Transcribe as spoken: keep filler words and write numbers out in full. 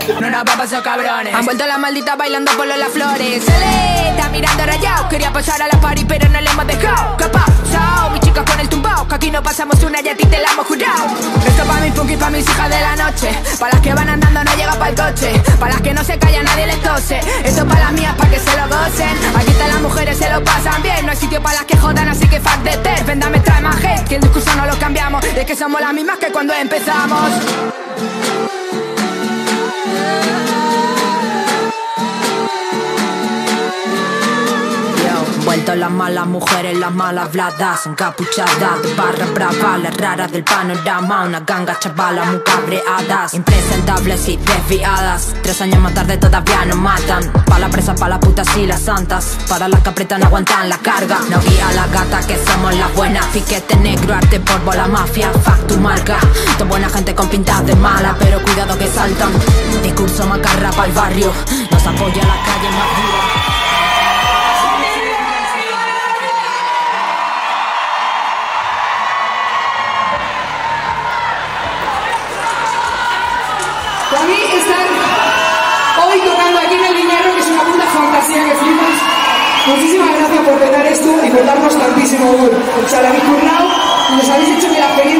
No nos va a pasar, cabrones. Han vuelto las malditas bailando por los las flores. Se le está mirando rayado. Quería pasar a la party pero no le hemos dejado. ¿Qué pasó? Mi chica con el tumbao, que aquí no pasamos una y a ti te la hemos jurado. Esto pa' mis punky, pa' mis hijas de la noche. Pa' las que van andando no llega pa' el coche. Pa' las que no se callan nadie les tose. Esto pa' las mías pa' que se lo gocen. Aquí están las mujeres, se lo pasan bien. No hay sitio pa' las que jodan, así que fuck de ter. Véndame, trae más hate, que el discurso no lo cambiamos. Es que somos las mismas que cuando empezamos. Vuelto las malas mujeres, las malas bladas, encapuchadas de barra brava, las raras del panorama, una ganga chavalas muy cabreadas, impresentables y desviadas. Tres años más tarde todavía nos matan. Pa' la presa, pa' las putas y las santas, para las que apretan no aguantan la carga. No guía a la gata que somos las buenas. Piquete negro, arte polvo, la mafia, fuck tu marca. Toda buena gente con pintas de mala, pero cuidado que saltan. Discurso macarra pa'l barrio, nos apoya la calle más dura. Para mí estar hoy tocando aquí en el Liñarro, que es una puta fantasía que flipas. Muchísimas gracias por petar esto y por darnos tantísimo humor. O sea, la habéis currado y nos habéis hecho que la experiencia